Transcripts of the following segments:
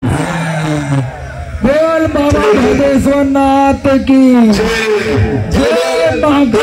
बोल बाबा भदेश्वर नाथ की जय।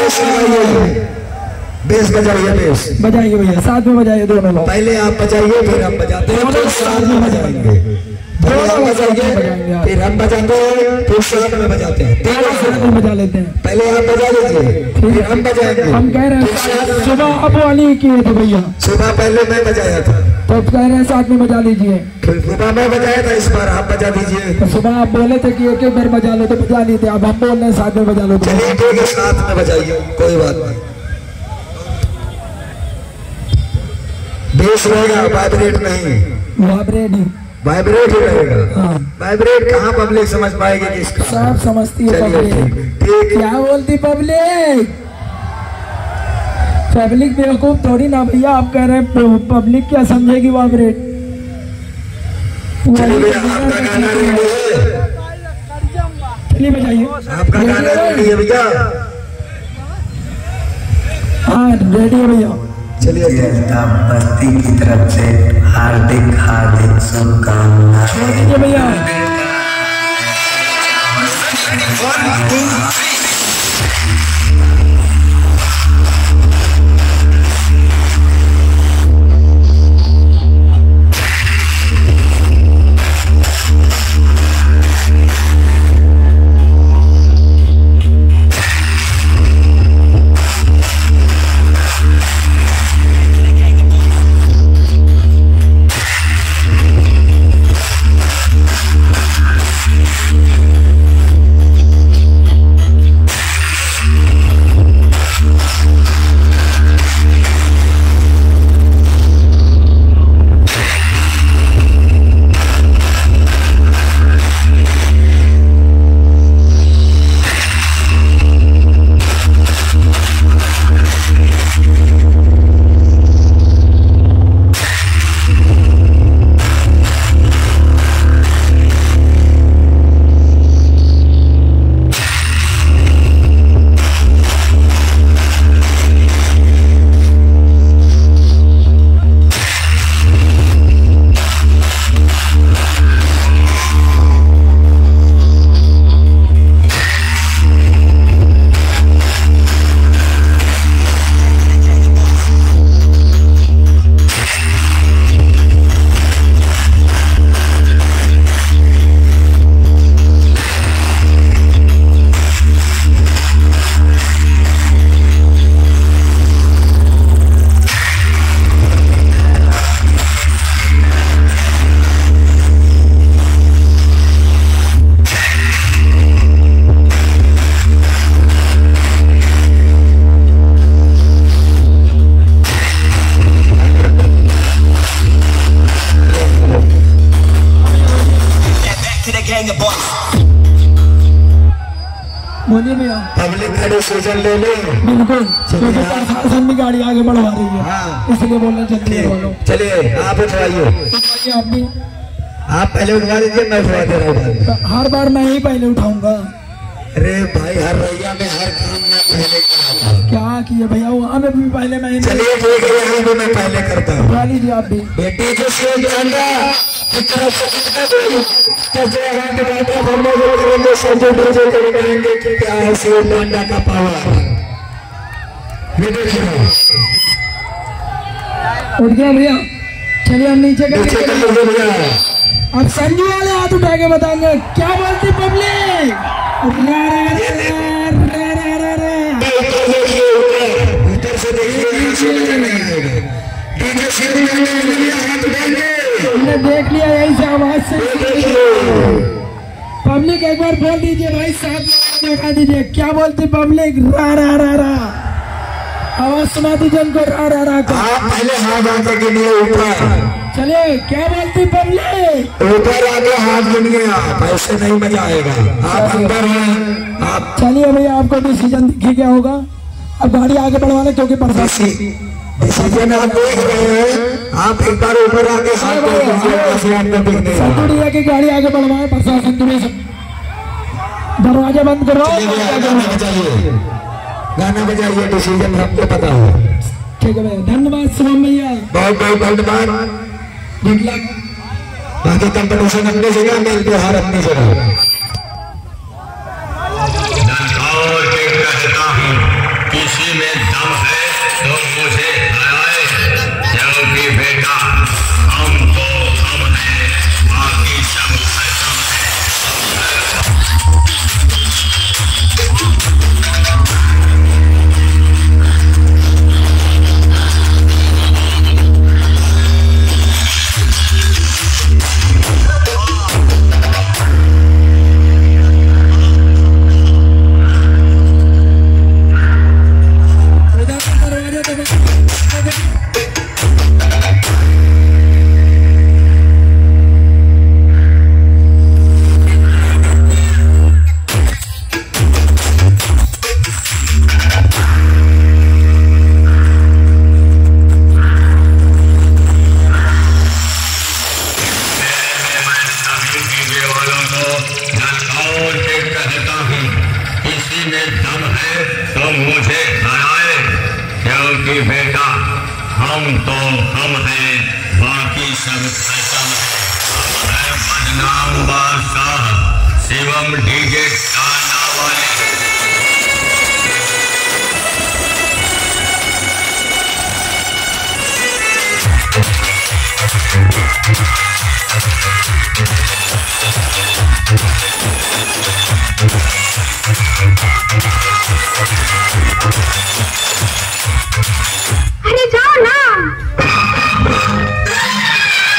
बेस बजाइए, बेस बजाइए भैया, साथ में बजाइए दोनों लोग। पहले आप बजाइए फिर हम बजाते हैं, फिर साथ में बजाएंगे। पहले आप बजाइए फिर हम बजाएंगे, फिर साथ में बजाते हैं, तीनों साथ में बजा लेते हैं। पहले आप बजा लीजिए फिर हम बजाएंगे। हम कह रहे हैं सुबह आप वाली किए थे भैया, सुबह पहले मैं बजाया था, तो कह रहे हैं साथ में बजा लीजिए। फिर सुबह मैं बजाया था, इस बार आप बजा दीजिए। तो सुबह आप बोले थे कि एक एक बार बजा लो, तो बजा नहीं थे। अब हम बोल रहे हैं साथ में बजा लो। चलिए ठीक है, साथ में बजाइए, कोई बात नहीं। बेस रहेगा, वाइब्रेट नहीं। वाइब्रेट ही रहेगा। हाँ। वाइब्रेट कहाँ पब्लिक समझ पाएगी किसका? सब समझती है पब्लिक। ठीक। क्या बोलती पब्लिक? पब्लिक बेवकूफ थोड़ी ना भैया। आप कह रहे हैं पब्लिक क्या समझेगी वाइब्रेट? चलिए आपका गाना रेडी है, चलिए बजाइए। आपका गाना रेडी है भैया? हाँ रेडी है भैया। चलिए बस्ती की तरफ से हार्दिक हार्दिक शुभकामनाएं भैया। बोलिए भैया। पब्लिक का डिसीजन ले ले। बिल्कुल, क्योंकि प्रशासन भी गाड़ी आगे बढ़वा रही है। हाँ। इसलिए बोलना चाहते हैं। चलिए आप उठवाइए। आप भी, आप पहले उठवा दीजिए, मैं उठवा दे रहा हूँ। हर बार मैं ही पहले उठाऊंगा। अरे भाई हर रैया में हर काम में पहले करता हूँ। क्या किए भैया? वहाँ में भी पहले मैं। चलिए ठीक है, यहाँ भी मैं पहले करता हूँ। उठवा लीजिए आप भी। बेटी जो से जानना करेंगे कि क्या है शिव लोंडा का पावर। उठ गया भैया। चलिए हम नीचे नीचे कर लीजिए भैया। अब संजू वाले हाथ उठा के बताएंगे क्या बोलती पब्लिक। उधर से देखिए, हमने देख लिया यही से आवाज से। पब्लिक एक बार बोल दीजिए भाई, साथ में उठा दीजिए। क्या बोलती पब्लिक? रा रा रा रा। आवाज सुना दीजिए उनको, रा रा रा का। पहले हाथ आगे के लिए ऊपर। चलिए क्या बोलती पब्लिक? ऊपर आगे हाथ गिनिए, आप ऐसे नहीं मजा आएगा। आप अंदर हैं आप। चलिए भैया, आपको डिसीजन दिखी क्या होगा? अब गाड़ी आगे बढ़वाना, क्योंकि डिसीजन आप देख रहे हैं। आप एक बार ऊपर आके हाथ की गाड़ी आगे बढ़वाए। प्रशासन तुम्हें दरवाजा बंद करो। गाना बजाइए, डिसीजन हमको पता है। ठीक है भैया, धन्यवाद शुभम भैया, बहुत बहुत धन्यवाद। Good luck. बाकी कंपटीशन अपनी जगह, मेल त्योहार अपनी जगह। कहता हूँ किसी में दम है तो मुझे हराए, क्योंकि बेटा हम तो हम हैं, बाकी सब खत्म है। बेटा हम तो हम हैं, बाकी सब खत्म है। बदनाम बादशाह शिवम डीजे